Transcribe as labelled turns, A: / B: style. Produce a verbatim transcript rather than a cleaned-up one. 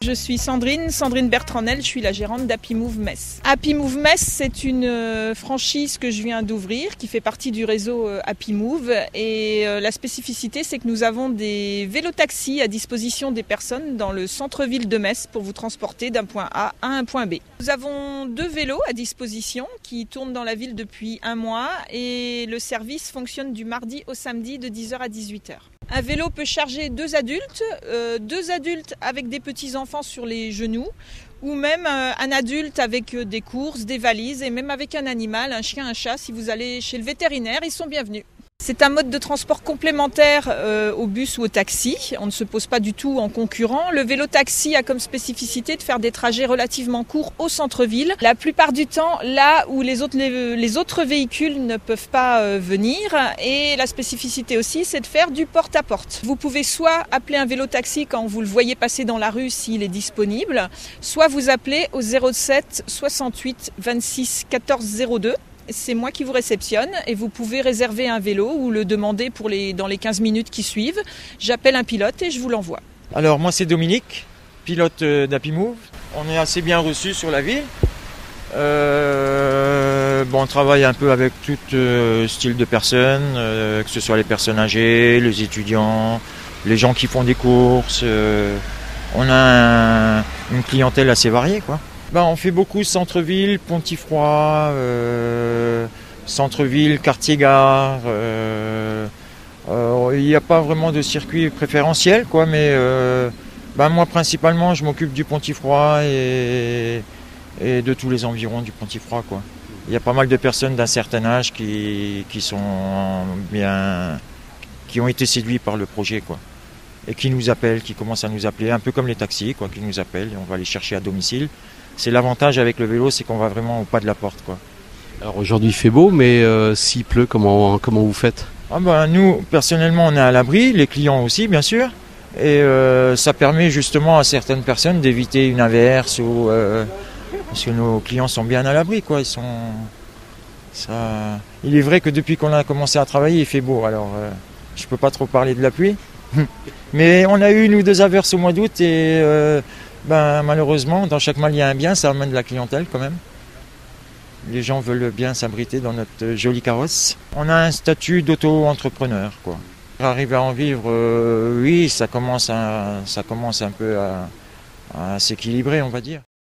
A: Je suis Sandrine, Sandrine Bertrandel, je suis la gérante d'Happy Move Metz. Happy Move Metz, c'est une franchise que je viens d'ouvrir qui fait partie du réseau Happy Move et la spécificité c'est que nous avons des vélotaxis à disposition des personnes dans le centre-ville de Metz pour vous transporter d'un point A à un point B. Nous avons deux vélos à disposition qui tournent dans la ville depuis un mois et le service fonctionne du mardi au samedi de dix heures à dix-huit heures. Un vélo peut charger deux adultes, euh, deux adultes avec des petits-enfants sur les genoux ou même euh, un adulte avec euh, des courses, des valises et même avec un animal, un chien, un chat. Si vous allez chez le vétérinaire, ils sont bienvenus. C'est un mode de transport complémentaire euh, au bus ou au taxi. On ne se pose pas du tout en concurrent. Le vélo-taxi a comme spécificité de faire des trajets relativement courts au centre-ville. La plupart du temps, là où les autres, les, les autres véhicules ne peuvent pas euh, venir. Et la spécificité aussi, c'est de faire du porte-à-porte. Vous pouvez soit appeler un vélo-taxi quand vous le voyez passer dans la rue s'il est disponible, soit vous appelez au zéro sept soixante-huit vingt-six quatorze zéro deux. C'est moi qui vous réceptionne et vous pouvez réserver un vélo ou le demander pour les, dans les quinze minutes qui suivent. J'appelle un pilote et je vous l'envoie.
B: Alors moi c'est Dominique, pilote d'Happy Move. On est assez bien reçu sur la ville. Euh, bon, on travaille un peu avec tout euh, style de personnes, euh, que ce soit les personnes âgées, les étudiants, les gens qui font des courses. Euh, on a un, une clientèle assez variée, quoi. Ben, on fait beaucoup centre-ville, Pontifroy, euh, centre-ville, quartier-gare. Euh, euh, il n'y a pas vraiment de circuit préférentiel, quoi, mais euh, ben, moi principalement je m'occupe du Pontifroy et, et de tous les environs du Pontifroy, quoi. Il y a pas mal de personnes d'un certain âge qui, qui sont bien, qui ont été séduits par le projet, quoi. Et qui nous appellent, qui commencent à nous appeler, un peu comme les taxis, quoi, qui nous appellent et on va les chercher à domicile. C'est l'avantage avec le vélo, c'est qu'on va vraiment au pas de la porte, quoi.
C: Alors aujourd'hui il fait beau, mais euh, s'il pleut, comment, comment vous faites ?
B: Ah ben, nous, personnellement, on est à l'abri, les clients aussi, bien sûr. Et euh, ça permet justement à certaines personnes d'éviter une averse, ou, euh, parce que nos clients sont bien à l'abri, quoi. Ils sont, ça... Il est vrai que depuis qu'on a commencé à travailler, il fait beau. Alors, euh, je ne peux pas trop parler de la pluie. Mais on a eu une ou deux averses au mois d'août et... Euh, Ben, malheureusement, dans chaque mal il y a un bien, ça amène de la clientèle quand même. Les gens veulent bien s'abriter dans notre jolie carrosse. On a un statut d'auto-entrepreneur, quoi. Arriver à en vivre, euh, oui, ça commence, à, ça commence un peu à, à s'équilibrer, on va dire.